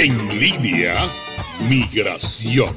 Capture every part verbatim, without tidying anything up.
En línea, migración.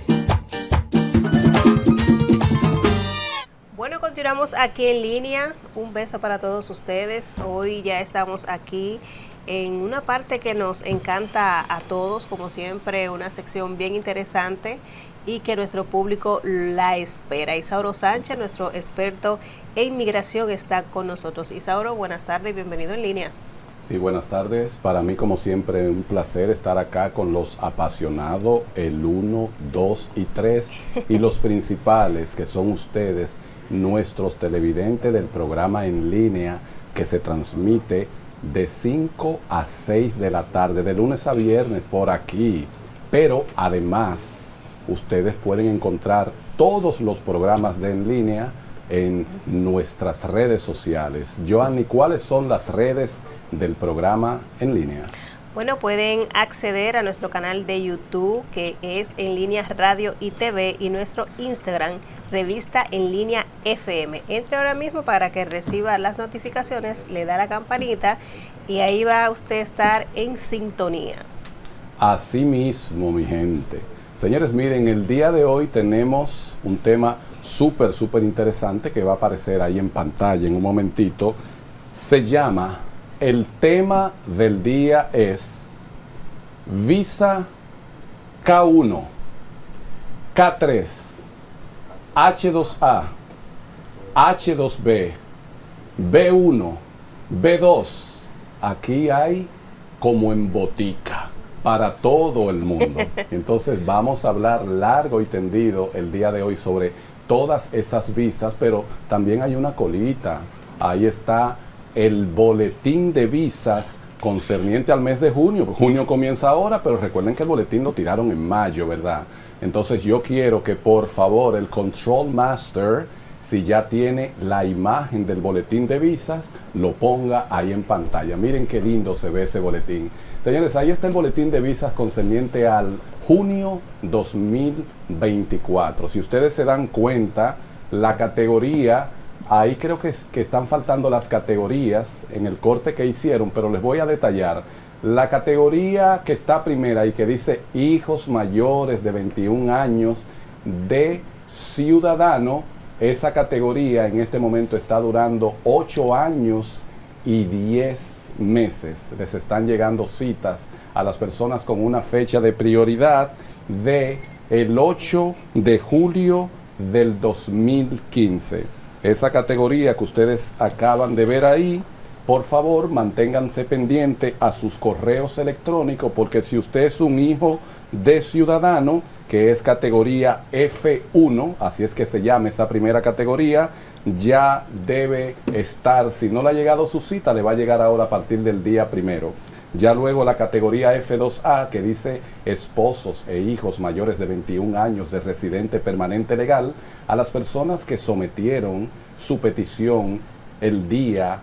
Bueno, continuamos aquí en línea. Un beso para todos ustedes. Hoy ya estamos aquí en una parte que nos encanta a todos, como siempre, una sección bien interesante y que nuestro público la espera. Isauro Sánchez, nuestro experto en migración, está con nosotros. Isauro, buenas tardes y bienvenido en línea. Sí, buenas tardes. Para mí, como siempre, un placer estar acá con los apasionados, el uno, dos y tres, y los principales, que son ustedes, nuestros televidentes del programa en línea, que se transmite de cinco a seis de la tarde, de lunes a viernes, por aquí. Pero, además, ustedes pueden encontrar todos los programas de en línea en nuestras redes sociales. Joanny, ¿cuáles son las redes del programa en línea? Bueno, pueden acceder a nuestro canal de YouTube, que es En Línea Radio y T V, y nuestro Instagram, Revista En Línea F M. Entre ahora mismo para que reciba las notificaciones, le da la campanita y ahí va usted a estar en sintonía. Así mismo, mi gente. Señores, miren, el día de hoy tenemos un tema súper, súper interesante que va a aparecer ahí en pantalla en un momentito. Se llama, el tema del día es Visa K uno, K tres, H dos A, H dos B, B uno, B dos. Aquí hay como en botica para todo el mundo. Entonces vamos a hablar largo y tendido el día de hoy sobre todas esas visas, pero también hay una colita. Ahí está el boletín de visas concerniente al mes de junio. Junio comienza ahora, pero recuerden que el boletín lo tiraron en mayo, ¿verdad? Entonces yo quiero que por favor el Control Master, si ya tiene la imagen del boletín de visas, lo ponga ahí en pantalla. Miren qué lindo se ve ese boletín. Señores, ahí está el boletín de visas concerniente al junio dos mil veinticuatro. Si ustedes se dan cuenta, la categoría, ahí creo que, que están faltando las categorías en el corte que hicieron, pero les voy a detallar. La categoría que está primera y que dice hijos mayores de veintiún años de ciudadano, esa categoría en este momento está durando ocho años y diez meses. Les están llegando citas a las personas con una fecha de prioridad de el ocho de julio del dos mil quince. Esa categoría que ustedes acaban de ver ahí, por favor manténganse pendiente a sus correos electrónicos, porque si usted es un hijo de ciudadano, que es categoría F uno, así es que se llama esa primera categoría, ya debe estar, si no le ha llegado su cita, le va a llegar ahora a partir del día primero. Ya luego la categoría F dos A, que dice esposos e hijos mayores de veintiún años de residente permanente legal, a las personas que sometieron su petición el día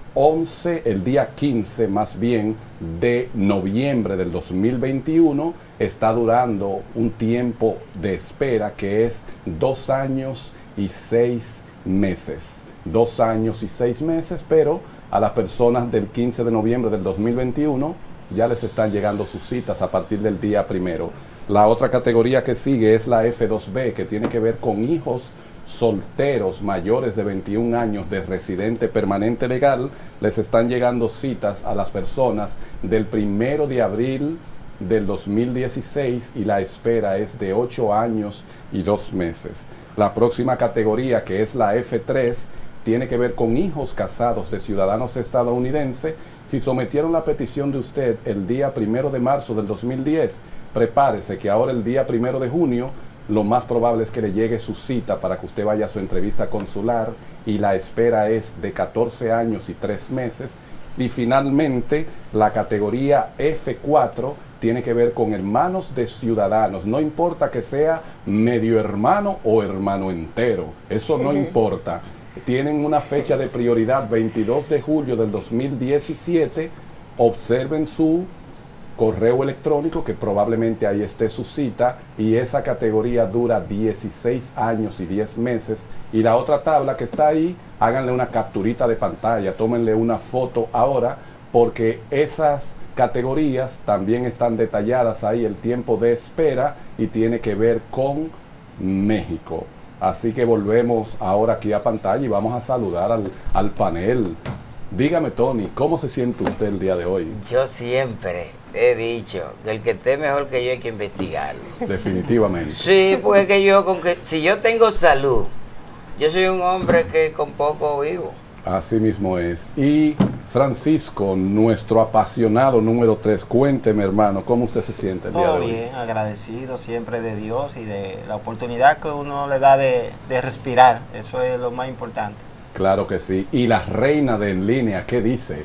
once, el día quince más bien de noviembre del dos mil veintiuno, está durando un tiempo de espera que es dos años y seis meses. Dos años y seis meses, pero a las personas del quince de noviembre del dos mil veintiuno ya les están llegando sus citas a partir del día primero. La otra categoría que sigue es la F dos B, que tiene que ver con hijos solteros mayores de veintiún años de residente permanente legal. Les están llegando citas a las personas del primero de abril del dos mil dieciséis y la espera es de ocho años y dos meses. La próxima categoría, que es la F tres, tiene que ver con hijos casados de ciudadanos estadounidenses. Si sometieron la petición de usted el día primero de marzo del dos mil diez, prepárese que ahora el día primero de junio lo más probable es que le llegue su cita para que usted vaya a su entrevista consular, y la espera es de catorce años y tres meses. Y finalmente la categoría F cuatro tiene que ver con hermanos de ciudadanos. No importa que sea medio hermano o hermano entero, eso no importa. Tienen una fecha de prioridad veintidós de julio del dos mil diecisiete. Observen su correo electrónico, que probablemente ahí esté su cita, y esa categoría dura dieciséis años y diez meses. Y la otra tabla que está ahí, háganle una capturita de pantalla, tómenle una foto ahora, porque esas categorías, también están detalladas ahí el tiempo de espera y tiene que ver con México. Así que volvemos ahora aquí a pantalla y vamos a saludar al, al panel. Dígame, Tony, ¿cómo se siente usted el día de hoy? Yo siempre he dicho que el que esté mejor que yo hay que investigarlo. Definitivamente. Sí, pues que yo, con que si yo tengo salud, yo soy un hombre que con poco vivo. Así mismo es. Y Francisco, nuestro apasionado número tres, cuénteme, hermano, ¿cómo usted se siente el día de hoy? Todo bien, agradecido siempre de Dios y de la oportunidad que uno le da de, de respirar. Eso es lo más importante. Claro que sí. Y la reina de En Línea, ¿qué dice?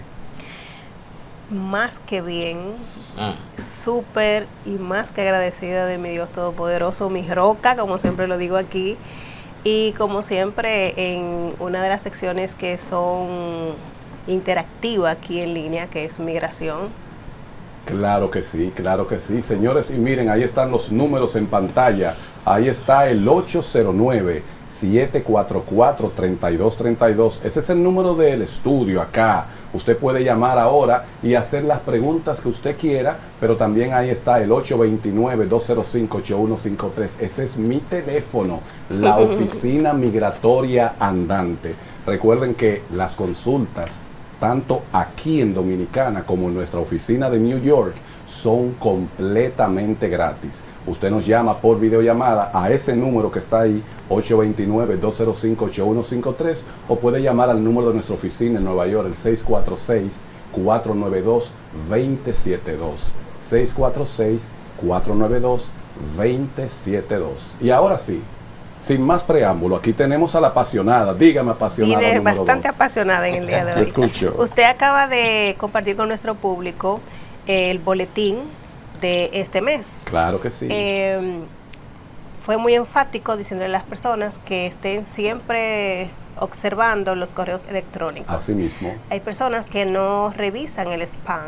Más que bien, mm. súper y más que agradecida de mi Dios Todopoderoso, mi roca, como siempre lo digo aquí. Y como siempre, en una de las secciones que son interactivas aquí en línea, que es migración. Claro que sí, claro que sí. Señores, y miren, ahí están los números en pantalla. Ahí está el ocho cero nueve, siete cuatro cuatro, tres dos tres dos. Ese es el número del estudio acá. Usted puede llamar ahora y hacer las preguntas que usted quiera, pero también ahí está el ocho dos nueve, dos cero cinco, ocho uno cinco tres. Ese es mi teléfono, la oficina migratoria andante. Recuerden que las consultas, tanto aquí en Dominicana como en nuestra oficina de New York, son completamente gratis. Usted nos llama por videollamada a ese número que está ahí, ocho dos nueve, dos cero cinco, ocho uno cinco tres, o puede llamar al número de nuestra oficina en Nueva York, el seis cuatro seis, cuatro nueve dos, dos cero siete dos. seis cuatro seis, cuatro nueve dos, dos cero siete dos. Y ahora sí, sin más preámbulo, aquí tenemos a la apasionada. Dígame, apasionada. Y de bastante dos. Apasionada en el día de hoy. Escucho. Usted acaba de compartir con nuestro público el boletín de este mes. Claro que sí. Eh, fue muy enfático diciéndole a las personas que estén siempre observando los correos electrónicos. Así mismo. Hay personas que no revisan el spam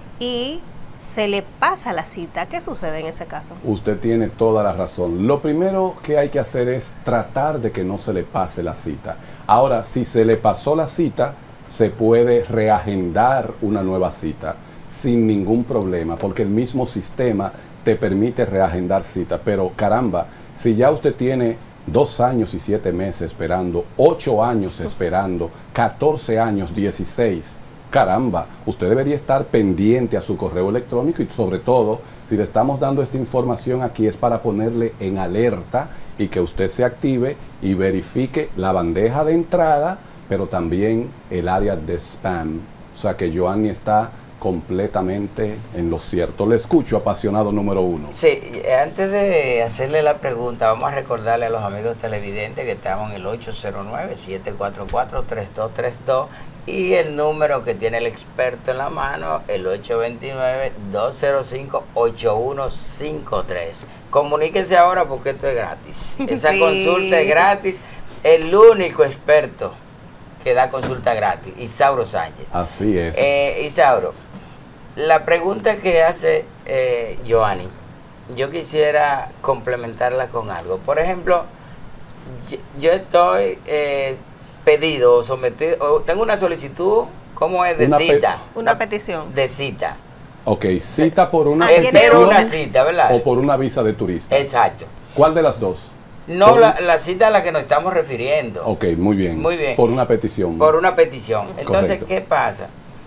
y se le pasa la cita. ¿Qué sucede en ese caso? Usted tiene toda la razón. Lo primero que hay que hacer es tratar de que no se le pase la cita. Ahora, si se le pasó la cita, se puede reagendar una nueva cita sin ningún problema, porque el mismo sistema te permite reagendar cita. Pero caramba, si ya usted tiene dos años y siete meses esperando, ocho años esperando, catorce años, dieciséis, caramba, usted debería estar pendiente a su correo electrónico, y sobre todo, si le estamos dando esta información aquí es para ponerle en alerta y que usted se active y verifique la bandeja de entrada, pero también el área de spam. O sea que Joanny está completamente en lo cierto. Le escucho, apasionado número uno. Sí, antes de hacerle la pregunta, vamos a recordarle a los amigos televidentes que estamos en el ocho cero nueve, siete cuatro cuatro, tres dos tres dos y el número que tiene el experto en la mano, el ocho dos nueve, dos cero cinco, ocho uno cinco tres. Comuníquese ahora porque esto es gratis. Esa sí. Consulta es gratis. El único experto que da consulta gratis, Isauro Sánchez. Así es. Eh, Isauro, la pregunta que hace eh, Joanny, yo quisiera complementarla con algo. Por ejemplo, yo, yo estoy eh, pedido o sometido, o tengo una solicitud, ¿cómo es? De una cita. Pe una petición. De cita. Ok, cita por una ah, petición una cita, ¿verdad? O por una visa de turista. Exacto. ¿Cuál de las dos? No, por... la, la cita a la que nos estamos refiriendo. Ok, muy bien. Muy bien. Por una petición. Por una petición. Entonces, correcto. ¿Qué pasa?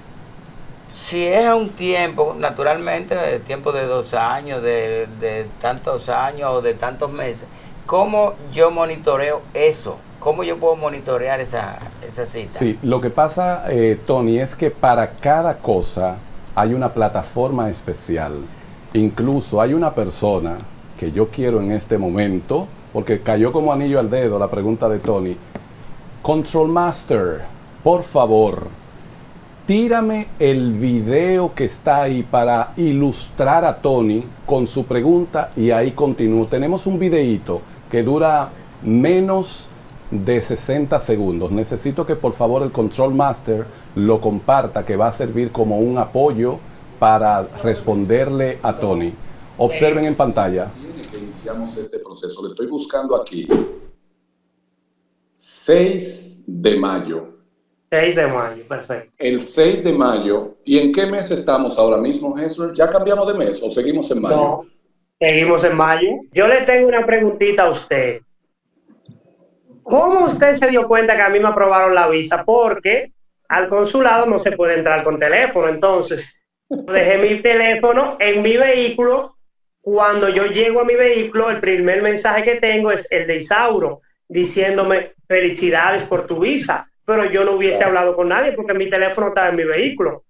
Si es a un tiempo, naturalmente, tiempo de dos años, de, de tantos años o de tantos meses, ¿cómo yo monitoreo eso? ¿Cómo yo puedo monitorear esa, esa cita? Sí, lo que pasa, eh, Tony, es que para cada cosa hay una plataforma especial. Incluso hay una persona que yo quiero en este momento, porque cayó como anillo al dedo la pregunta de Tony. Control Master, por favor, tírame el video que está ahí para ilustrar a Tony con su pregunta y ahí continúo. Tenemos un videíto que dura menos de sesenta segundos. Necesito que por favor el Control Master lo comparta, que va a servir como un apoyo para responderle a Tony. Observen en pantalla. Que iniciamos este proceso. Le estoy buscando aquí. seis de mayo. seis de mayo, perfecto. El seis de mayo. ¿Y en qué mes estamos ahora mismo, Jesús? ¿Ya cambiamos de mes o seguimos en mayo? No, seguimos en mayo. Yo le tengo una preguntita a usted. ¿Cómo usted se dio cuenta que a mí me aprobaron la visa? Porque al consulado no se puede entrar con teléfono. Entonces, dejé mi teléfono en mi vehículo. Cuando yo llego a mi vehículo, el primer mensaje que tengo es el de Isauro, diciéndome felicidades por tu visa. Pero yo no hubiese hablado con nadie porque mi teléfono estaba en mi vehículo.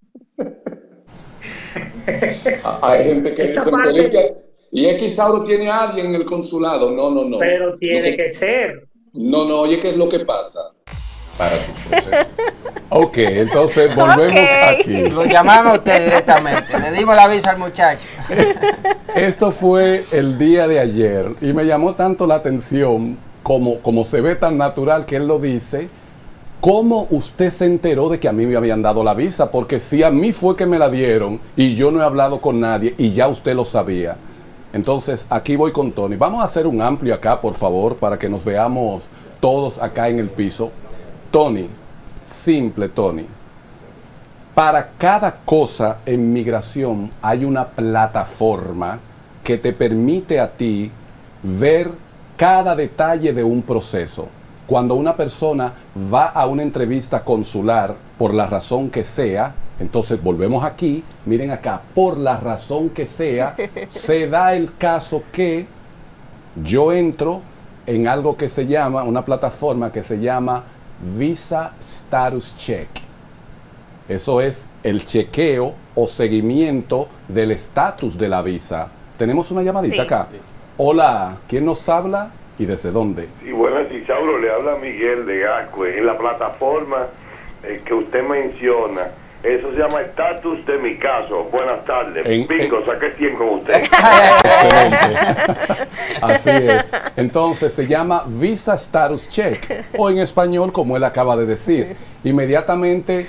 Hay gente que Esta se parte, entera y es que Isauro tiene a alguien en el consulado. No, no, no. pero tiene Lo que, que ser. No, no, oye, ¿qué es lo que pasa? Para tu proceso. Ok, entonces volvemos Ok. aquí. Lo llamamos a usted directamente. Le dimos la visa al muchacho. Esto fue el día de ayer y me llamó tanto la atención, como, como se ve tan natural que él lo dice, cómo usted se enteró de que a mí me habían dado la visa, porque si a mí fue que me la dieron y yo no he hablado con nadie y ya usted lo sabía. Entonces aquí voy con Tony. Vamos a hacer un amplio acá, por favor, para que nos veamos todos acá en el piso. Tony, simple Tony. Para cada cosa en migración hay una plataforma que te permite a ti ver cada detalle de un proceso. Cuando una persona va a una entrevista consular, por la razón que sea, entonces volvemos aquí, miren acá, por la razón que sea, se da el caso que yo entro en algo que se llama, una plataforma que se llama Visa Status Check. Eso es el chequeo o seguimiento del estatus de la visa. Tenemos una llamadita Sí. acá. Hola, ¿quién nos habla y desde dónde? Sí, buenas, Isauro, le habla Miguel de Gascue. En la plataforma eh, que usted menciona, eso se llama estatus de mi caso. Buenas tardes. En- Bingo, en- saqué cien con usted. Excelente. Así es. Entonces se llama Visa Status Check, o en español, como él acaba de decir. Inmediatamente,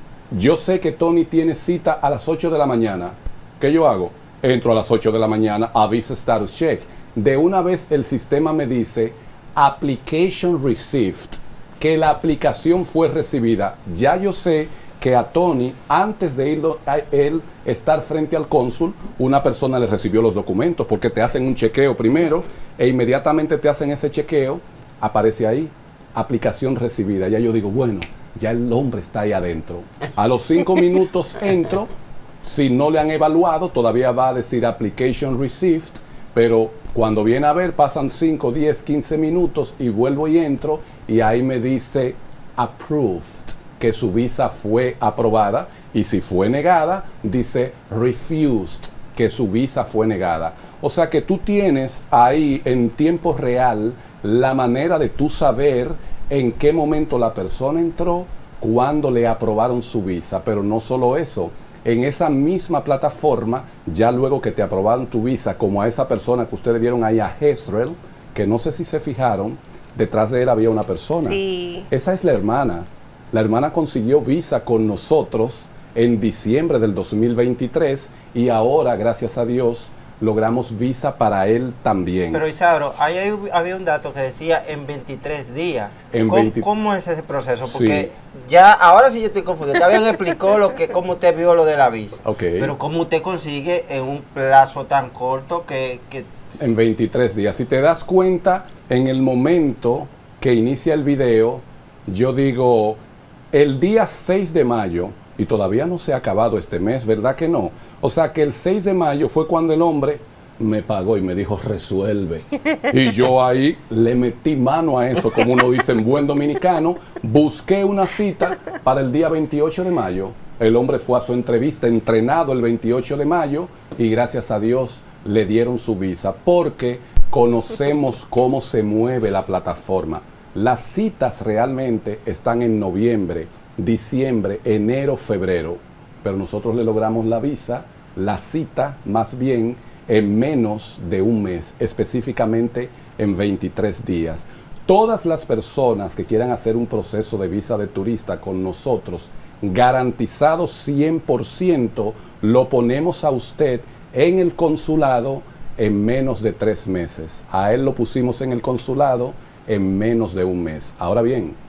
yo sé que Tony tiene cita a las ocho de la mañana. ¿Qué yo hago? Entro a las ocho de la mañana a Visa Status Check. De una vez el sistema me dice Application Received, que la aplicación fue recibida. Ya yo sé que a Tony, antes de ir a él estar frente al cónsul, una persona le recibió los documentos, porque te hacen un chequeo primero e inmediatamente te hacen ese chequeo, aparece ahí, aplicación recibida. Ya yo digo, bueno, ya el hombre está ahí adentro. A los cinco minutos entro, si no le han evaluado, todavía va a decir application received, pero cuando viene a ver pasan cinco, diez, quince minutos y vuelvo y entro y ahí me dice approved, que su visa fue aprobada, y si fue negada, dice refused, que su visa fue negada. O sea que tú tienes ahí en tiempo real la manera de tú saber en qué momento la persona entró, cuándo le aprobaron su visa. Pero no solo eso, en esa misma plataforma, ya luego que te aprobaron tu visa, como a esa persona que ustedes vieron ahí, a Hezrel, que no sé si se fijaron, detrás de él había una persona. Sí. Esa es la hermana. La hermana consiguió visa con nosotros en diciembre del dos mil veintitrés y ahora, gracias a Dios, logramos visa para él también. Pero Isauro, ahí hay- había un dato que decía en veintitrés días. En ¿Cómo, veinte cómo es ese proceso? Porque Sí. ya, ahora sí yo estoy confundido. Está bien explicó lo que, cómo usted vio lo de la visa. Ok. Pero cómo usted consigue en un plazo tan corto que, que En veintitrés días. Si te das cuenta, en el momento que inicia el video, yo digo, el día seis de mayo, y todavía no se ha acabado este mes, ¿verdad que no? O sea que el seis de mayo fue cuando el hombre me pagó y me dijo, resuelve. Y yo ahí le metí mano a eso, como uno dice en buen dominicano, busqué una cita para el día veintiocho de mayo. El hombre fue a su entrevista entrenado el veintiocho de mayo y gracias a Dios le dieron su visa, porque conocemos cómo se mueve la plataforma. Las citas realmente están en noviembre, diciembre, enero, febrero, pero nosotros le logramos la visa, la cita más bien, en menos de un mes, específicamente en veintitrés días. Todas las personas que quieran hacer un proceso de visa de turista con nosotros, garantizado cien por ciento, lo ponemos a usted en el consulado en menos de tres meses. A él lo pusimos en el consulado en menos de un mes. Ahora bien,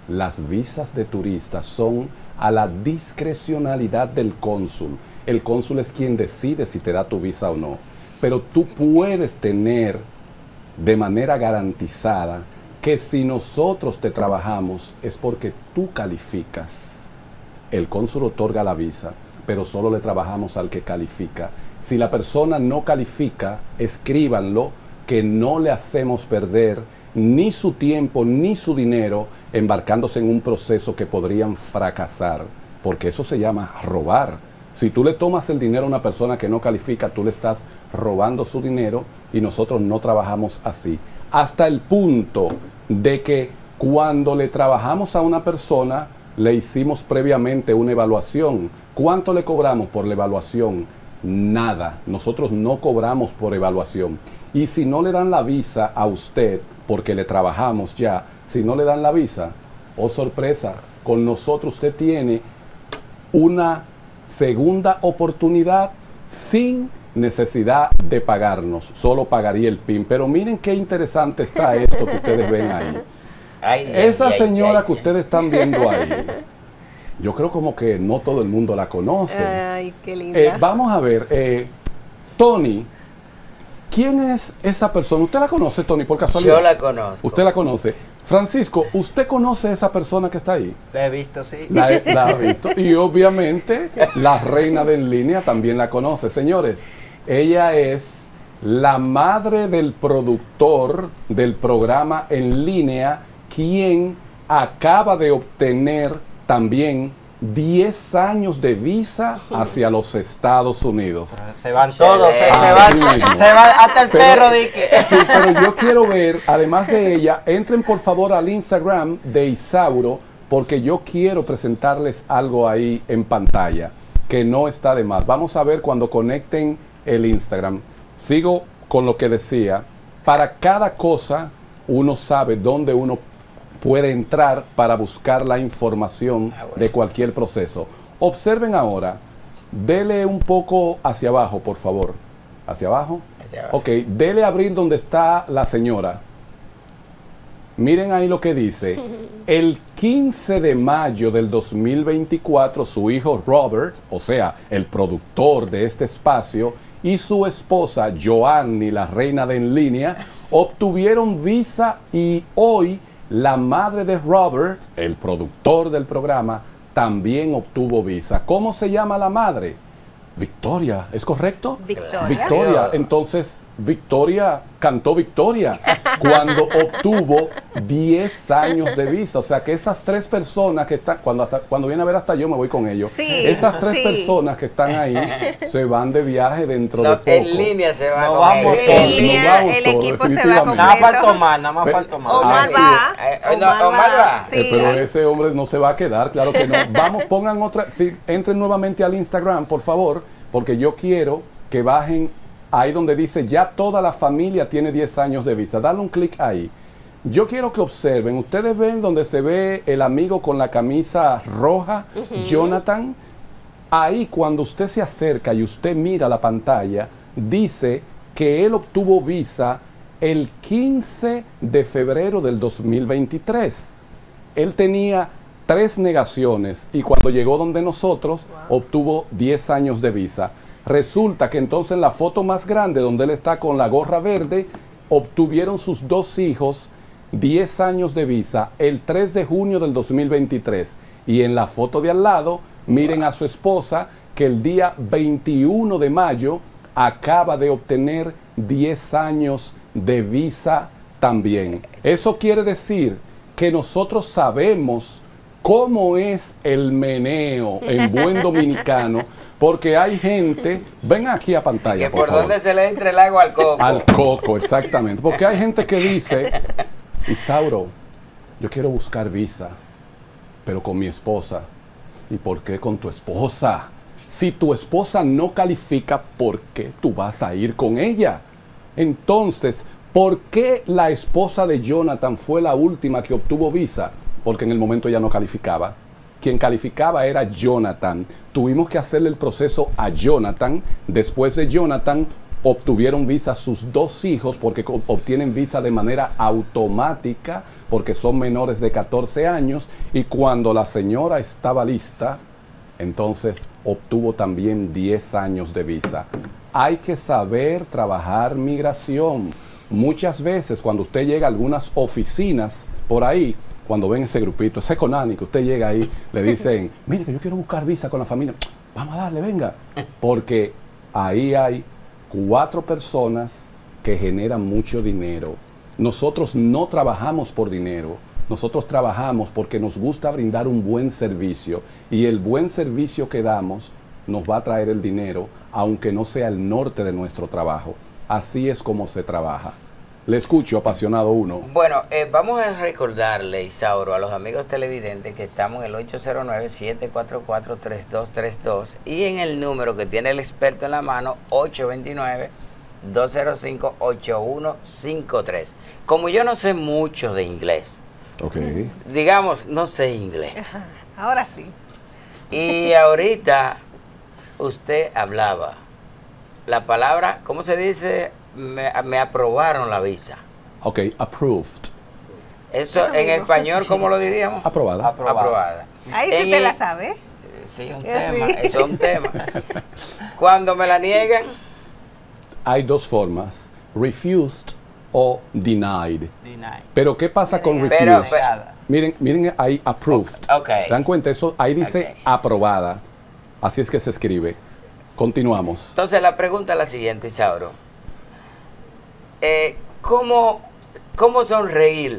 las visas de turistas son a la discrecionalidad del cónsul. El cónsul es quien decide si te da tu visa o no. Pero tú puedes tener de manera garantizada que si nosotros te trabajamos es porque tú calificas. El cónsul otorga la visa, pero solo le trabajamos al que califica. Si la persona no califica, escríbanlo, que no le hacemos perder ni su tiempo ni su dinero embarcándose en un proceso que podrían fracasar, porque eso se llama robar. Si tú le tomas el dinero a una persona que no califica, tú le estás robando su dinero y nosotros no trabajamos así. Hasta el punto de que cuando le trabajamos a una persona, le hicimos previamente una evaluación. ¿Cuánto le cobramos por la evaluación? Nada. Nosotros no cobramos por evaluación. Y si no le dan la visa a usted, porque le trabajamos ya, si no le dan la visa, oh sorpresa, con nosotros usted tiene una segunda oportunidad sin necesidad de pagarnos. Solo pagaría el P I N. Pero miren qué interesante está esto que ustedes ven ahí. Ay, Esa ay, señora ay, que ay. ustedes están viendo ahí, yo creo como que no todo el mundo la conoce. Ay, qué linda. Eh, vamos a ver, eh, Tony, ¿quién es esa persona? ¿Usted la conoce, Tony, por casualidad? Yo la conozco. ¿Usted la conoce? Francisco, ¿usted conoce a esa persona que está ahí? La he visto, sí. La, he, la ha visto. Y obviamente la reina de en línea también la conoce. Señores, ella es la madre del productor del programa en línea, quien acaba de obtener también diez años de visa hacia los Estados Unidos. Se van todos, se, ah, se, van, se van hasta el pero, perro. De que... sí, pero yo quiero ver, además de ella, entren por favor al Instagram de Isauro, porque yo quiero presentarles algo ahí en pantalla, que no está de más. Vamos a ver cuando conecten el Instagram. Sigo con lo que decía. Para cada cosa, uno sabe dónde uno puede entrar para buscar la información ah, bueno. de cualquier proceso. Observen ahora, dele un poco hacia abajo, por favor. ¿Hacia abajo? Hacia abajo. Ok, dele a abrir donde está la señora. Miren ahí lo que dice. El quince de mayo del dos mil veinticuatro, su hijo Robert, o sea, el productor de este espacio, y su esposa Joanny, la reina de en línea, obtuvieron visa y hoy la madre de Robert, el productor del programa, también obtuvo visa. ¿Cómo se llama la madre? Victoria, ¿es correcto? Victoria. Victoria. Entonces, Victoria cantó Victoria cuando obtuvo diez años de visa. O sea que esas tres personas que están, cuando, hasta, cuando viene a ver hasta yo me voy con ellos. Sí, esas tres sí. personas que están ahí se van de viaje dentro no, de poco. En línea se va no con vamos ellos. todos. En línea, Nos vamos el todos, equipo se va completo. Nada más falta Omar, nada más falta Omar. Omar Ah, va. eh, no, Omar va. Sí. Eh, pero ese hombre no se va a quedar, claro que no. Vamos, pongan otra, sí, entren nuevamente al Instagram, por favor, porque yo quiero que bajen ahí donde dice ya toda la familia tiene diez años de visa. Dale un clic ahí. Yo quiero que observen, ustedes ven donde se ve el amigo con la camisa roja, uh-huh. Jonathan. Ahí cuando usted se acerca y usted mira la pantalla, dice que él obtuvo visa el quince de febrero del dos mil veintitrés. Él tenía tres negaciones y cuando llegó donde nosotros, wow. obtuvo diez años de visa. Resulta que entonces en la foto más grande, donde él está con la gorra verde, obtuvieron sus dos hijos diez años de visa el tres de junio del dos mil veintitrés. Y en la foto de al lado, miren a su esposa, que el día veintiuno de mayo acaba de obtener diez años de visa también. Eso quiere decir que nosotros sabemos cómo es el meneo en buen dominicano, porque hay gente, ven aquí a pantalla, que por, por favor. dónde se le entra el agua al coco. Al coco, exactamente. Porque hay gente que dice, Isauro, yo quiero buscar visa, pero con mi esposa. ¿Y por qué con tu esposa? Si tu esposa no califica, ¿por qué tú vas a ir con ella? Entonces, ¿por qué la esposa de Jonathan fue la última que obtuvo visa? Porque en el momento ella no calificaba. Quien calificaba era Jonathan. Tuvimos que hacerle el proceso a Jonathan. Después de Jonathan, obtuvieron visa sus dos hijos porque co- obtienen visa de manera automática porque son menores de catorce años, y cuando la señora estaba lista, entonces obtuvo también diez años de visa. Hay que saber trabajar migración. Muchas veces cuando usted llega a algunas oficinas por ahí, cuando ven ese grupito, ese Conani, que usted llega ahí, le dicen, mire que yo quiero buscar visa con la familia, vamos a darle, venga, porque ahí hay cuatro personas que generan mucho dinero. Nosotros no trabajamos por dinero, nosotros trabajamos porque nos gusta brindar un buen servicio, y el buen servicio que damos nos va a traer el dinero, aunque no sea el norte de nuestro trabajo. Así es como se trabaja. Le escucho, apasionado uno. Bueno, eh, vamos a recordarle, Isauro, a los amigos televidentes que estamos en el ocho cero nueve, siete cuatro cuatro, tres dos tres dos y en el número que tiene el experto en la mano, ocho dos nueve, dos cero cinco, ocho uno cinco tres. Como yo no sé mucho de inglés, Ok. digamos, no sé inglés, Ajá, ahora sí. y ahorita usted hablaba la palabra, ¿cómo se dice? Me, me aprobaron la visa. Ok, approved. Eso, Eso en mismo. español, ¿cómo lo diríamos? Aprobada. Aprobada. Aprobada. Ahí sí En te el- la sabe. Sí, un Eh, tema, sí. eso es un tema. Cuando me la niegan, Hay dos formas, refused o denied. Deny. Pero ¿qué pasa con refused? Pero- Negada. Miren, miren ahí, approved. ok. ¿Se dan cuenta? Eso ahí dice Ok. aprobada. Así es que se escribe. Continuamos. Entonces la pregunta es la siguiente, Isauro. Eh, ¿cómo, ¿Cómo sonreír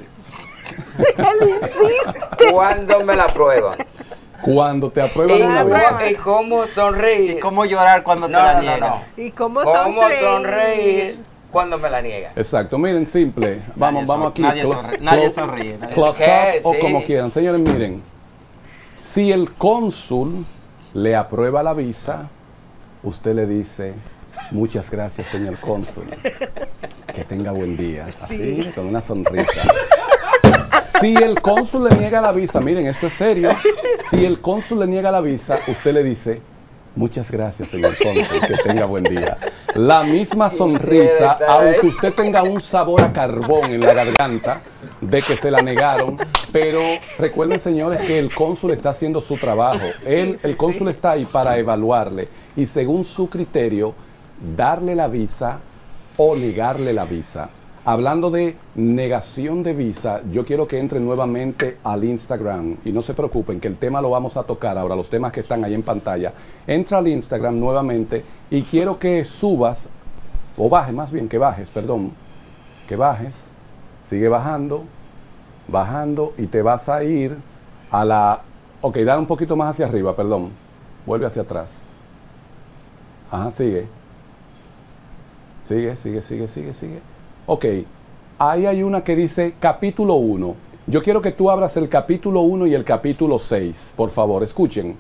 cuando me la prueban? Cuando te ¿Y, aprueban una la visa. prueba. y cómo sonreír? ¿Y cómo llorar cuando No, te la no, no, niegan? no. ¿Y cómo, ¿Cómo sonreír? sonreír cuando me la niegan? Exacto, miren, simple. Vamos, Nadie vamos son- aquí. nadie Clo- sonríe, nadie clo- sonríe, nadie close ¿Qué? up o Sí. como quieran. Señores, miren. Si el cónsul le aprueba la visa, usted le dice, muchas gracias, señor cónsul. Que tenga buen día. Así, con una sonrisa. Si el cónsul le niega la visa, miren, esto es serio. Si el cónsul le niega la visa, usted le dice, muchas gracias, señor cónsul, que tenga buen día. La misma sonrisa, Cierto, ¿eh? aunque usted tenga un sabor a carbón en la garganta de que se la negaron, pero recuerden, señores, que el cónsul está haciendo su trabajo. Él, el cónsul está ahí para evaluarle y según su criterio, darle la visa o negarle la visa. Hablando de negación de visa, yo quiero que entren nuevamente al Instagram y no se preocupen que el tema lo vamos a tocar ahora, los temas que están ahí en pantalla. Entra al Instagram nuevamente y quiero que subas, o bajes más bien, que bajes, perdón, que bajes, sigue bajando, bajando y te vas a ir a la, ok, da un poquito más hacia arriba, perdón, vuelve hacia atrás. Ajá, sigue. Sigue, sigue, sigue, sigue, sigue. Ok, ahí hay una que dice capítulo uno. Yo quiero que tú abras el capítulo uno y el capítulo seis, por favor, escuchen.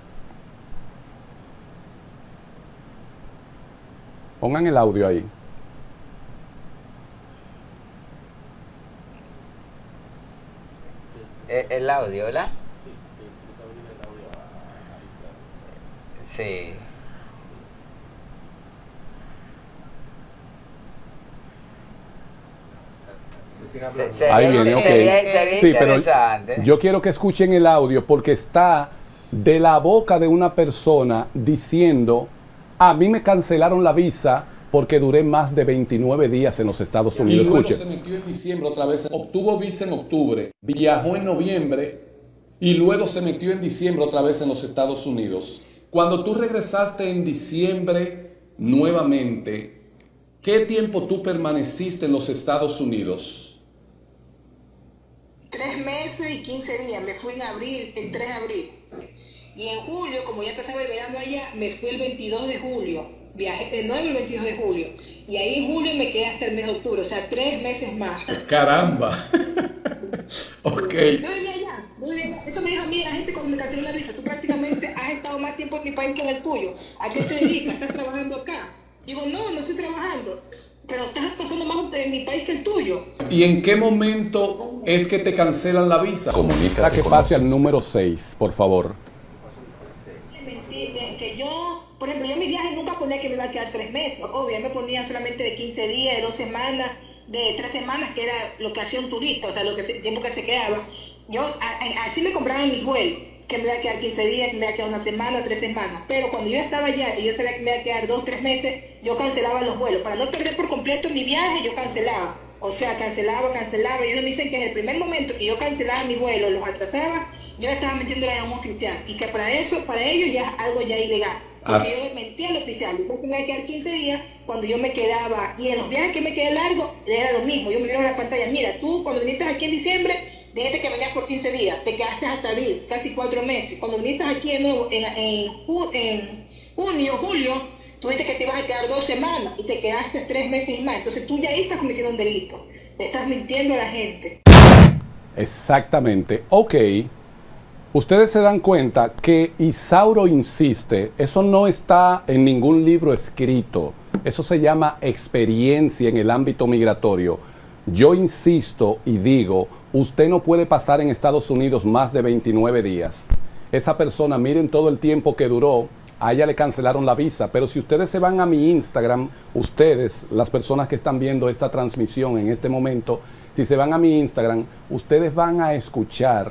Pongan el audio ahí. El, el audio, ¿verdad? Sí. Se, se Ahí ve, viene, se ok. ve- se ve Sí, pero interesante. yo quiero que escuchen el audio porque está de la boca de una persona diciendo, a mí me cancelaron la visa porque duré más de veintinueve días en los Estados Unidos. Y luego Escuchen. se metió en diciembre otra vez, obtuvo visa en octubre, viajó en noviembre y luego se metió en diciembre otra vez en los Estados Unidos. Cuando tú regresaste en diciembre nuevamente, ¿qué tiempo tú permaneciste en los Estados Unidos? Tres meses y quince días. Me fui en abril, el tres de abril. Y en julio, como ya empezaba el verano allá, me fui el veintidós de julio. Viajé de nuevo el veintidós de julio. Y ahí en julio me quedé hasta el mes de octubre. O sea, tres meses más. Caramba. Ok. No vivía allá, no vivía allá. Eso me dijo a mí la gente cuando me canceló la visa. Tú prácticamente has estado más tiempo en mi país que en el tuyo. ¿A qué te dedicas? ¿Estás trabajando acá? Digo, no, no estoy trabajando. Pero estás pasando más en mi país que el tuyo. ¿Y en qué momento es que te cancelan la visa? Para que pase al número seis, por favor. Es mentira, es que yo, por ejemplo, yo mi viaje nunca ponía que me iba a quedar tres meses, obvio, me ponía solamente de quince días, de dos semanas, de tres semanas, que era lo que hacía un turista, o sea, lo que el tiempo que se quedaba. Yo a, a, así me compraban mis vuelos, que me iba a quedar quince días, que me iba a quedar una semana, tres semanas. Pero cuando yo estaba allá y yo sabía que me iba a quedar dos, tres meses, yo cancelaba los vuelos. Para no perder por completo mi viaje, yo cancelaba. O sea, cancelaba, cancelaba. Y ellos me dicen que en el primer momento que yo cancelaba mi vuelo, los atrasaba, yo estaba metiéndole a un oficial. Y que para eso, para ellos ya es algo ya ilegal. Porque yo mentía al oficial. Yo me iba a quedar quince días cuando yo me quedaba. Y en los viajes que me quedé largo, era lo mismo. Yo me vieron en la pantalla, mira, tú cuando viniste aquí en diciembre, dijiste que venías por quince días, te quedaste hasta abril, casi cuatro meses. Cuando viniste aquí de nuevo en, en, en junio, julio, tú dijiste que te ibas a quedar dos semanas y te quedaste tres meses más. Entonces tú ya ahí estás cometiendo un delito. Le estás mintiendo a la gente. Exactamente. Ok. Ustedes se dan cuenta que Isauro insiste, eso no está en ningún libro escrito. Eso se llama experiencia en el ámbito migratorio. Yo insisto y digo, usted no puede pasar en Estados Unidos más de veintinueve días. Esa persona, miren todo el tiempo que duró, a ella le cancelaron la visa. Pero si ustedes se van a mi Instagram, ustedes, las personas que están viendo esta transmisión en este momento, si se van a mi Instagram, ustedes van a escuchar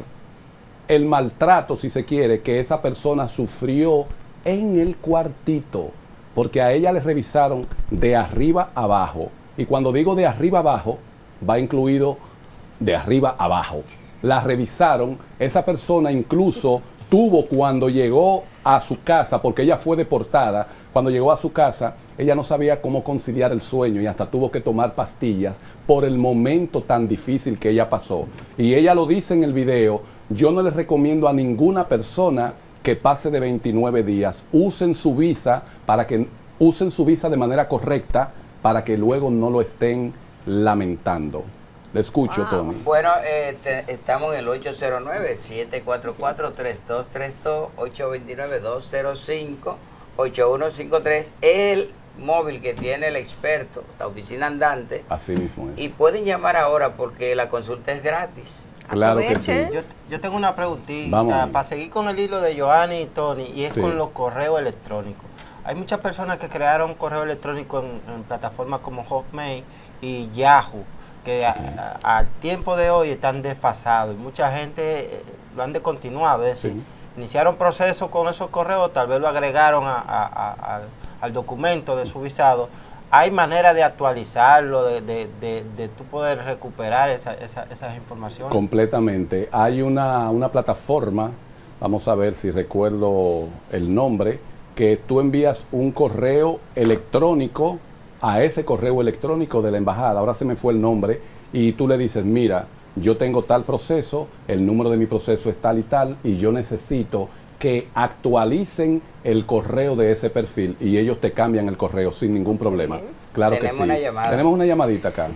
el maltrato, si se quiere, que esa persona sufrió en el cuartito. Porque a ella le revisaron de arriba abajo. Y cuando digo de arriba abajo, va incluido de arriba abajo. La revisaron, esa persona incluso tuvo, cuando llegó a su casa, porque ella fue deportada, cuando llegó a su casa, ella no sabía cómo conciliar el sueño y hasta tuvo que tomar pastillas por el momento tan difícil que ella pasó. Y ella lo dice en el video, yo no les recomiendo a ninguna persona que pase de veintinueve días. Usen su visa para que usen su visa de manera correcta para que luego no lo estén lamentando. Le escucho, wow. Tony. Bueno, eh, te, estamos en el ocho cero nueve, siete cuatro cuatro, tres dos tres dos, ocho dos nueve, dos cero cinco, ocho uno cinco tres, el móvil que tiene el experto, la oficina andante. Así mismo es. Y pueden llamar ahora porque la consulta es gratis. Claro que sí. Yo, yo tengo una preguntita Vamos. para seguir con el hilo de Joanny y Tony, y es Sí. con los correos electrónicos. Hay muchas personas que crearon correo electrónico en, en plataformas como Hotmail y Yahoo, que a- a- al tiempo de hoy están desfasados y mucha gente eh, lo han descontinuado. Es decir, Sí. iniciaron procesos con esos correos, tal vez lo agregaron a- a- a- al, al documento de su visado. Hay manera de actualizarlo, de, de, de, de tú poder recuperar esa, esa, esas informaciones. Completamente. Hay una, una plataforma, vamos a ver si recuerdo el nombre, que tú envías un correo electrónico a ese correo electrónico de la embajada, ahora se me fue el nombre, y tú le dices, mira, yo tengo tal proceso, el número de mi proceso es tal y tal, y yo necesito que actualicen el correo de ese perfil, y ellos te cambian el correo sin ningún problema. Claro que Tenemos sí. una llamada. Tenemos una llamadita acá.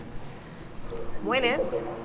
Buenas.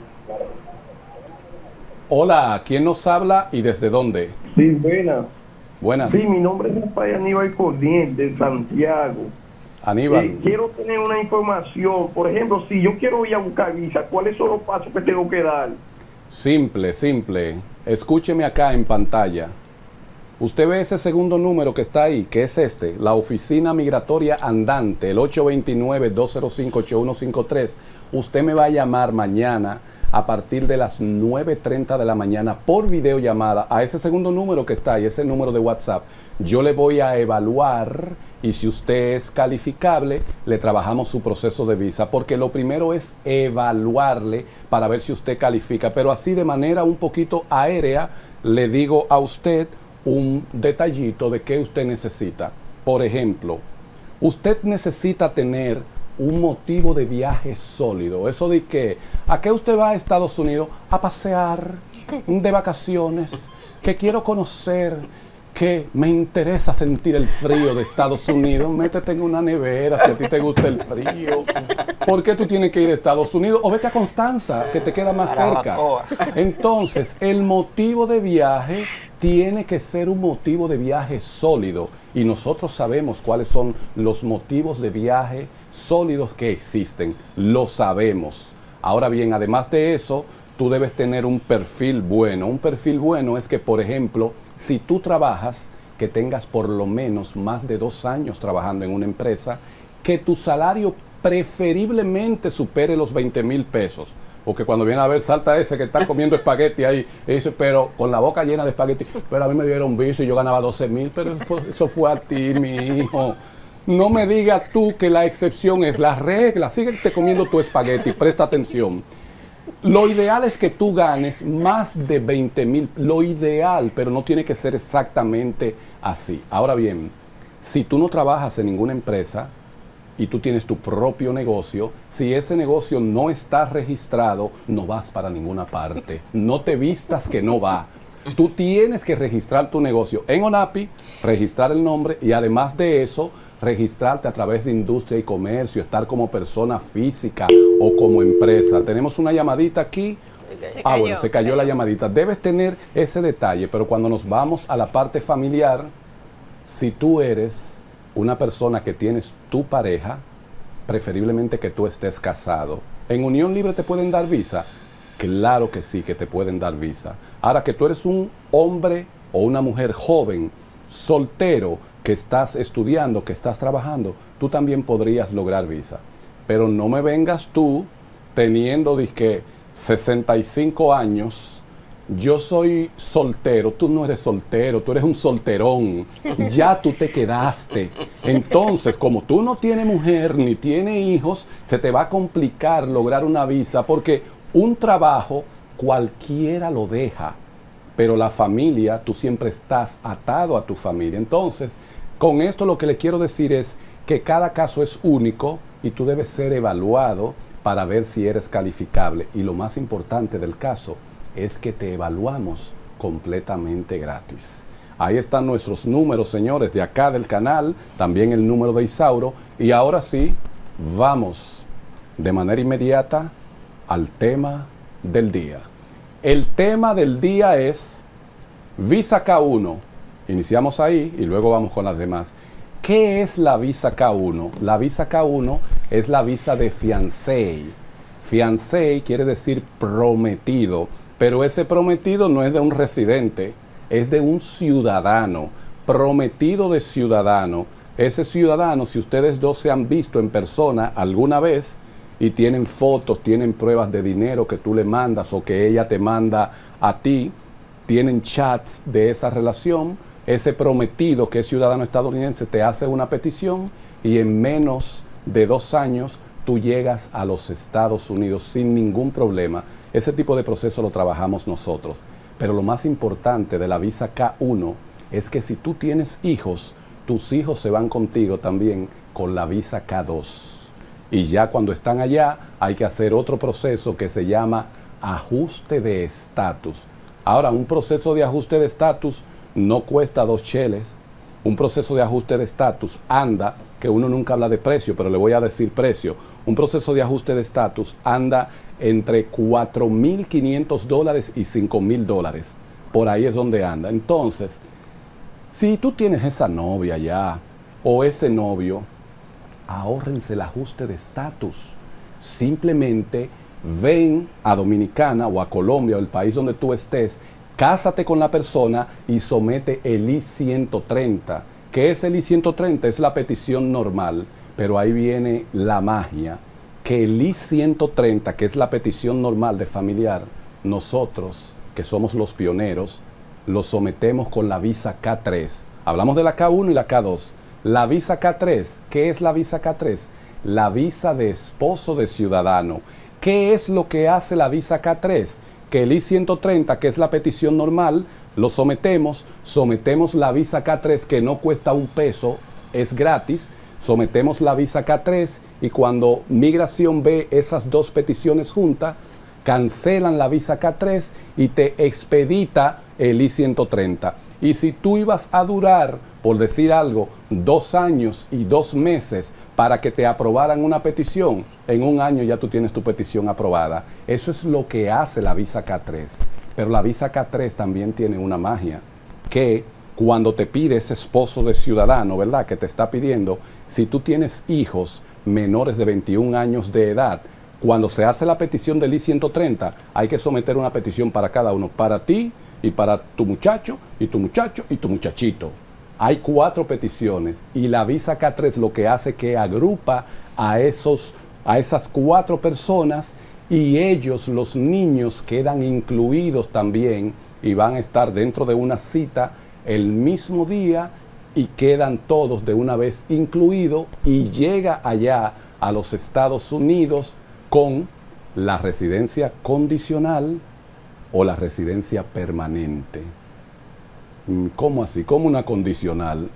Hola, ¿quién nos habla y desde dónde? Sí, buena. Buenas. Sí, mi nombre es Rafael Aníbal Cordier, de Santiago. Aníbal. Eh, quiero tener una información. Por ejemplo, si yo quiero ir a buscar visa, ¿cuáles son los pasos que tengo que dar? Simple, simple. Escúcheme acá en pantalla. Usted ve ese segundo número que está ahí, que es este, la Oficina Migratoria Andante, el ocho dos nueve, dos cero cinco, ocho uno cinco tres. Usted me va a llamar mañana a partir de las nueve treinta de la mañana por videollamada a ese segundo número que está ahí, ese número de WhatsApp. Yo le voy a evaluar y si usted es calificable, le trabajamos su proceso de visa, porque lo primero es evaluarle para ver si usted califica, pero así de manera un poquito aérea le digo a usted un detallito de qué usted necesita. Por ejemplo, usted necesita tener un motivo de viaje sólido. Eso de que, ¿a qué usted va a Estados Unidos? A pasear, de vacaciones, que quiero conocer, que me interesa sentir el frío de Estados Unidos. Métete en una nevera si a ti te gusta el frío. ¿Por qué tú tienes que ir a Estados Unidos? O vete a Constanza, que te queda más cerca. Entonces, el motivo de viaje tiene que ser un motivo de viaje sólido. Y nosotros sabemos cuáles son los motivos de viaje sólidos que existen. Lo sabemos. Ahora bien, además de eso, tú debes tener un perfil bueno. Un perfil bueno es que, por ejemplo, si tú trabajas que tengas por lo menos más de dos años trabajando en una empresa, que tu salario preferiblemente supere los veinte mil pesos. Porque cuando viene a ver, salta ese que está comiendo espagueti ahí, y dice, pero con la boca llena de espagueti, pero a mí me dieron vicio y yo ganaba doce mil, pero eso fue, eso fue a ti, mi hijo. No me digas tú que la excepción es la regla. Síguete comiendo tu espagueti, presta atención. Lo ideal es que tú ganes más de veinte mil, lo ideal, pero no tiene que ser exactamente así. Ahora bien, si tú no trabajas en ninguna empresa, y tú tienes tu propio negocio, si ese negocio no está registrado, no vas para ninguna parte. No te vistas que no va. Tú tienes que registrar tu negocio en ONAPI, registrar el nombre y además de eso, registrarte a través de industria y comercio, estar como persona física o como empresa. Tenemos una llamadita aquí. Se Ah, cayó, bueno, se se cayó cayó. la llamadita. Debes tener ese detalle, pero cuando nos vamos a la parte familiar, si tú eres una persona que tienes tu pareja, preferiblemente que tú estés casado, ¿en unión libre te pueden dar visa? Claro que sí, que te pueden dar visa. Ahora que tú eres un hombre o una mujer joven, soltero, que estás estudiando, que estás trabajando, tú también podrías lograr visa. Pero no me vengas tú teniendo dizque sesenta y cinco años. Yo soy soltero, tú no eres soltero, tú eres un solterón, ya tú te quedaste. Entonces, como tú no tienes mujer ni tienes hijos, se te va a complicar lograr una visa porque un trabajo cualquiera lo deja, pero la familia, tú siempre estás atado a tu familia. Entonces, con esto lo que le quiero decir es que cada caso es único y tú debes ser evaluado para ver si eres calificable. Y lo más importante del caso es que te evaluamos completamente gratis. Ahí están nuestros números, señores, de acá del canal, también el número de Isauro. Y ahora sí, vamos de manera inmediata al tema del día. El tema del día es Visa K uno. Iniciamos ahí y luego vamos con las demás. ¿Qué es la Visa K uno? La Visa K uno es la visa de fiancé. Fiancé quiere decir prometido. Pero ese prometido no es de un residente, es de un ciudadano, prometido de ciudadano. Ese ciudadano, si ustedes dos se han visto en persona alguna vez y tienen fotos, tienen pruebas de dinero que tú le mandas o que ella te manda a ti, tienen chats de esa relación, ese prometido que es ciudadano estadounidense te hace una petición y en menos de dos años tú llegas a los Estados Unidos sin ningún problema. Ese tipo de proceso lo trabajamos nosotros. Pero lo más importante de la visa K uno es que si tú tienes hijos, tus hijos se van contigo también con la visa K dos. Y ya cuando están allá hay que hacer otro proceso que se llama ajuste de estatus. Ahora, un proceso de ajuste de estatus no cuesta dos cheles. Un proceso de ajuste de estatus anda, que uno nunca habla de precio, pero le voy a decir precio. Un proceso de ajuste de estatus anda entre cuatro mil quinientos dólares y cinco mil dólares. Por ahí es donde anda. Entonces, si tú tienes esa novia ya o ese novio, ahórrense el ajuste de estatus. Simplemente ven a Dominicana o a Colombia o el país donde tú estés, cásate con la persona y somete el I ciento treinta. ¿Qué es el I ciento treinta? Es la petición normal, pero ahí viene la magia, que el I ciento treinta, que es la petición normal de familiar, nosotros, que somos los pioneros, lo sometemos con la visa K tres. Hablamos de la K uno y la K dos. La visa K tres, ¿qué es la visa K tres? La visa de esposo de ciudadano. ¿Qué es lo que hace la visa K tres? Que el I ciento treinta, que es la petición normal, lo sometemos, sometemos la visa K tres, que no cuesta un peso, es gratis, sometemos la visa K tres y cuando migración ve esas dos peticiones juntas, cancelan la visa K tres y te expedita el I ciento treinta. Y si tú ibas a durar, por decir algo, dos años y dos meses para que te aprobaran una petición, en un año ya tú tienes tu petición aprobada. Eso es lo que hace la visa K tres. Pero la visa K tres también tiene una magia, que cuando te pide ese esposo de ciudadano, ¿verdad?, que te está pidiendo, si tú tienes hijos menores de veintiún años de edad, cuando se hace la petición del I ciento treinta, hay que someter una petición para cada uno, para ti y para tu muchacho, y tu muchacho, y tu muchachito. hay cuatro peticiones y la visa K tres lo que hace que agrupa a, esos, a esas cuatro personas y ellos, los niños, quedan incluidos también y van a estar dentro de una cita el mismo día y quedan todos de una vez incluidos y llega allá a los Estados Unidos con la residencia condicional o la residencia permanente. ¿Cómo así? ¿Cómo una condicional?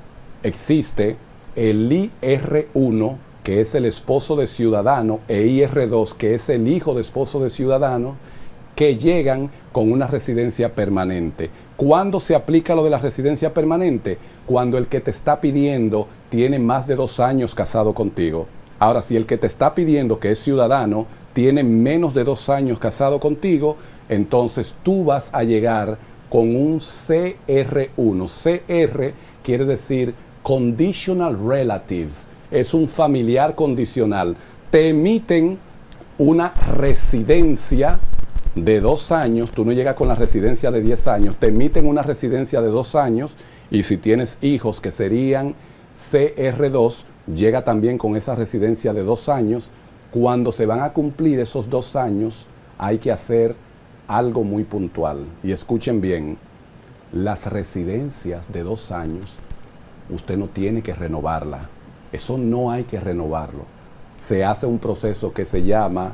Existe el I R uno, que es el esposo de ciudadano, e I R dos, que es el hijo de esposo de ciudadano, que llegan con una residencia permanente. ¿Cuándo se aplica lo de la residencia permanente? Cuando el que te está pidiendo tiene más de dos años casado contigo. Ahora, si el que te está pidiendo, que es ciudadano, tiene menos de dos años casado contigo, entonces tú vas a llegar con un C R uno. C R quiere decir Conditional Relative. Es un familiar condicional. Te emiten una residencia de dos años. Tú no llegas con la residencia de diez años. Te emiten una residencia de dos años. Y si tienes hijos que serían C R dos, llega también con esa residencia de dos años. Cuando se van a cumplir esos dos años, hay que hacer algo muy puntual. Y escuchen bien, las residencias de dos años, usted no tiene que renovarla. Eso no hay que renovarlo. Se hace un proceso que se llama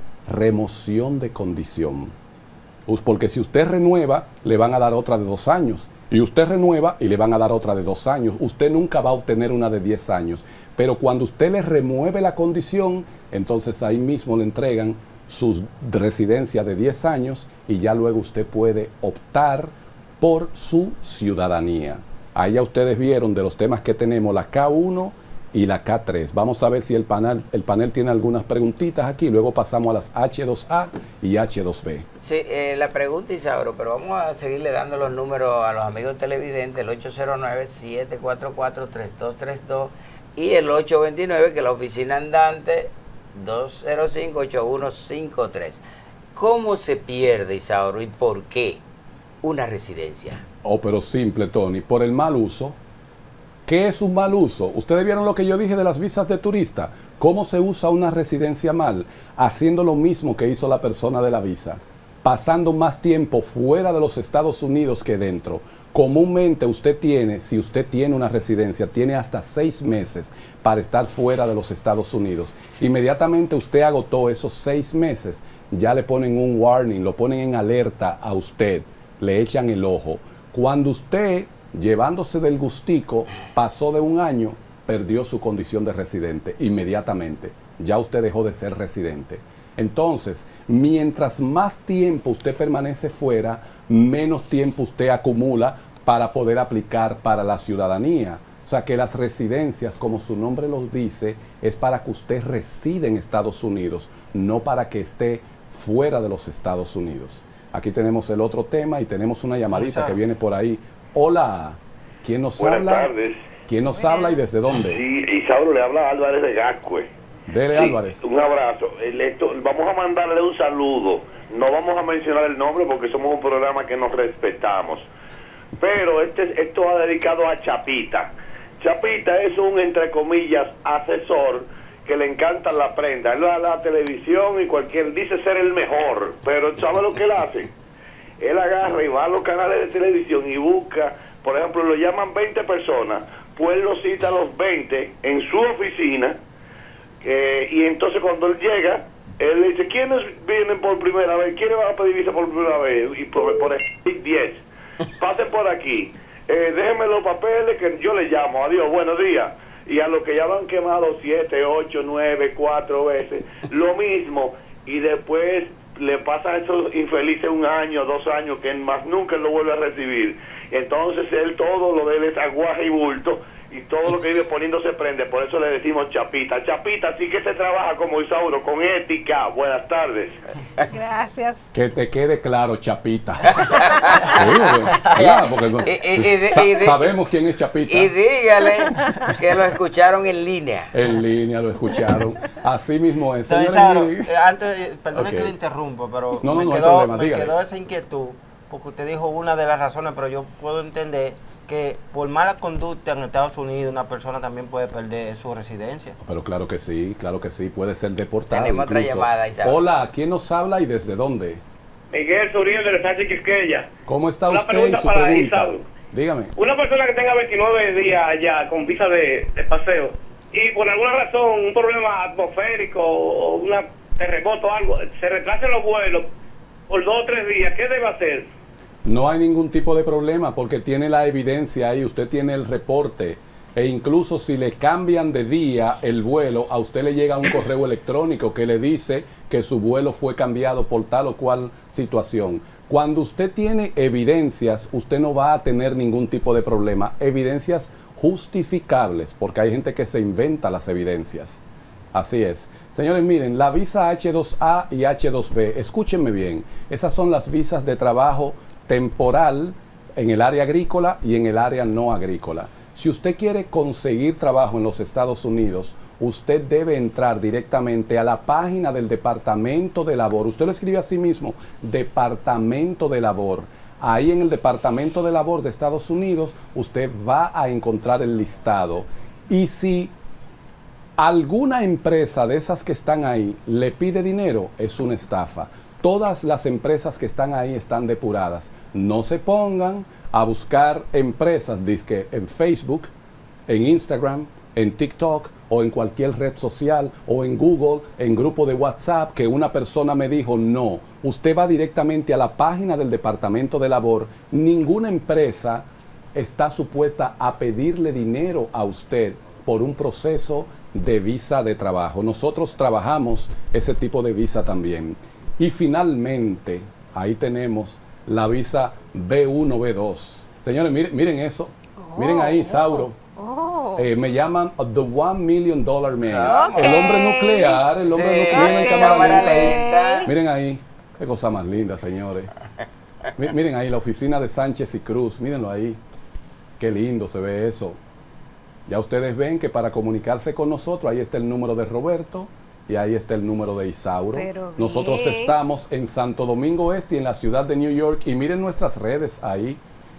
remoción de condición. Porque si usted renueva, le van a dar otra de dos años. Y usted renueva y le van a dar otra de dos años. Usted nunca va a obtener una de diez años. Pero cuando usted le remueve la condición, entonces ahí mismo le entregan su residencia de diez años y ya luego usted puede optar por su ciudadanía. Ahí ya ustedes vieron de los temas que tenemos la K uno y la K tres. Vamos a ver si el panel, el panel tiene algunas preguntitas aquí. Luego pasamos a las H dos A y H dos B. Sí, eh, la pregunta, Isauro, pero vamos a seguirle dando los números a los amigos televidentes, el ocho cero nueve, siete cuatro cuatro, tres dos tres dos y el ocho dos nueve, que es la oficina andante, dos cero cinco, ocho uno cinco tres. ¿Cómo se pierde, Isauro, y por qué una residencia? Oh, pero simple, Tony, por el mal uso. ¿Qué es un mal uso? Ustedes vieron lo que yo dije de las visas de turista. ¿Cómo se usa una residencia mal? Haciendo lo mismo que hizo la persona de la visa. Pasando más tiempo fuera de los Estados Unidos que dentro. Comúnmente usted tiene, si usted tiene una residencia, tiene hasta seis meses para estar fuera de los Estados Unidos. Inmediatamente usted agotó esos seis meses, ya le ponen un warning, lo ponen en alerta a usted, le echan el ojo. Cuando usted, llevándose del gustico, pasó de un año, perdió su condición de residente inmediatamente. Ya usted dejó de ser residente. Entonces, mientras más tiempo usted permanece fuera, menos tiempo usted acumula para poder aplicar para la ciudadanía. O sea que las residencias, como su nombre lo dice, es para que usted reside en Estados Unidos, no para que esté fuera de los Estados Unidos. Aquí tenemos el otro tema y tenemos una llamadita que viene por ahí. Hola, ¿quién nos Buenas habla? Buenas tardes. ¿Quién nos habla y desde dónde? Sí, Isauro, le habla Álvarez de Gascue. Dele, Sí, Álvarez. un abrazo. El- esto- vamos a mandarle un saludo. No vamos a mencionar el nombre porque somos un programa que nos respetamos. Pero este, esto ha dedicado a Chapita. Chapita es un, entre comillas, asesor que le encanta la prenda. Él va a la televisión y cualquier, dice ser el mejor, pero ¿sabe lo que él hace? Él agarra y va a los canales de televisión y busca, por ejemplo, lo llaman veinte personas, pues él lo cita a los veinte en su oficina, eh, y entonces cuando él llega, él le dice, ¿quiénes vienen por primera vez? ¿Quiénes van a pedir visa por primera vez? Y por, por diez, pasen por aquí, eh, déjenme los papeles que yo le llamo, adiós, buenos días. Y a los que ya lo han quemado siete, ocho, nueve, cuatro veces, lo mismo, y después le pasa a esos infelices un año, dos años, que más nunca lo vuelve a recibir. Entonces él todo lo de él es aguaje y bulto, y todo lo que vive poniendo se prende, por eso le decimos Chapita. Chapita sí que se trabaja como Isauro, con ética. Buenas tardes. Gracias. Que te quede claro, Chapita. Sí, claro, porque no- Y- y- y de- sa- y de- sabemos quién es Chapita. Y dígale que lo escucharon en línea. En línea lo escucharon. Así mismo es. Entonces, Señores, Isauro, miren- eh, antes, perdone Ok. que le interrumpo, pero No, no, me, no hay quedó, problema, me dígale. quedó esa inquietud, porque usted dijo una de las razones, pero yo puedo entender que por mala conducta en Estados Unidos una persona también puede perder su residencia. Pero claro que sí, claro que sí, puede ser deportado. Tenemos otra incluso. llamada, Isabel. Hola, ¿quién nos habla y desde dónde? Miguel Suriel de Sánchez Quisqueya. ¿Cómo está Una usted y pregunta su para pregunta? Isauro. Dígame. Una persona que tenga veintinueve días allá con visa de, de paseo y por alguna razón, un problema atmosférico o un terremoto o algo, se retrasen los vuelos por dos o tres días, ¿qué debe hacer? No hay ningún tipo de problema porque tiene la evidencia ahí, usted tiene el reporte e incluso si le cambian de día el vuelo, a usted le llega un correo electrónico que le dice que su vuelo fue cambiado por tal o cual situación. Cuando usted tiene evidencias, usted no va a tener ningún tipo de problema. Evidencias justificables, porque hay gente que se inventa las evidencias. Así es. Señores, miren, la visa H dos A y H dos B, escúchenme bien, esas son las visas de trabajo temporal en el área agrícola y en el área no agrícola. Si usted quiere conseguir trabajo en los Estados Unidos, usted debe entrar directamente a la página del Departamento de Labor. Usted lo escribe así mismo, Departamento de Labor. Ahí en el Departamento de Labor de Estados Unidos, usted va a encontrar el listado. Y si alguna empresa de esas que están ahí le pide dinero, es una estafa. Todas las empresas que están ahí están depuradas. No se pongan a buscar empresas, dizque en Facebook, en Instagram, en TikTok o en cualquier red social o en Google, en grupo de WhatsApp, que una persona me dijo no. Usted va directamente a la página del Departamento de Labor. Ninguna empresa está supuesta a pedirle dinero a usted por un proceso de visa de trabajo. Nosotros trabajamos ese tipo de visa también. Y finalmente, ahí tenemos la visa B uno, B dos. Señores, miren, miren eso. Oh, miren ahí, Sauro. Oh. Eh, me llaman The One Million Dollar Man. Okay. El hombre nuclear, el hombre sí, nuclear okay. en cámara lenta. Miren ahí. Qué cosa más linda, señores. Miren ahí, la oficina de Sánchez y Cruz. Mírenlo ahí. Qué lindo se ve eso. Ya ustedes ven que para comunicarse con nosotros, ahí está el número de Roberto y ahí está el número de Isauro. Nosotros estamos en Santo Domingo Este, en la ciudad de New York. Y miren nuestras redes ahí.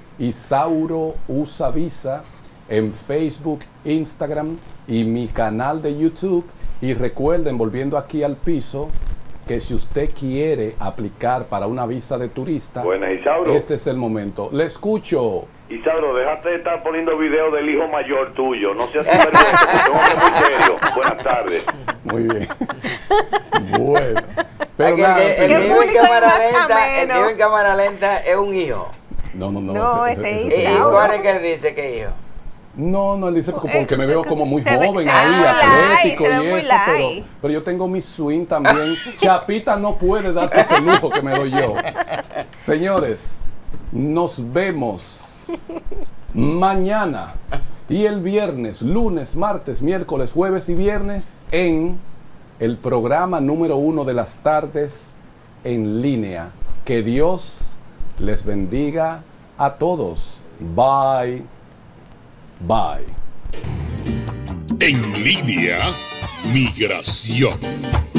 Isauro usa visa en Facebook, Instagram y mi canal de YouTube. Y recuerden, volviendo aquí al piso, que si usted quiere aplicar para una visa de turista, Buenas, Isauro. Este es el momento. Le escucho. Isauro, déjate de estar poniendo videos del hijo mayor tuyo. No seas sinvergüenza, porque somos muy serio. Buenas tardes. Muy bien. Bueno. Pero el, nada, el, el, vivo en cámara lenta, el vivo en cámara lenta es un hijo. No, no, no. No, ese, ese, ese, ese ¿Y cuál es que él dice que hijo? No, no, él dice porque me veo como muy se joven ve, ahí, atlético light, y eso, pero, pero yo tengo mi swing también. Chapita no puede darse ese lujo que me doy yo. Señores, nos vemos mañana y el viernes, lunes, martes, miércoles, jueves y viernes en el programa número uno de las tardes en línea. Que Dios les bendiga a todos. Bye. Bye. En línea, migración.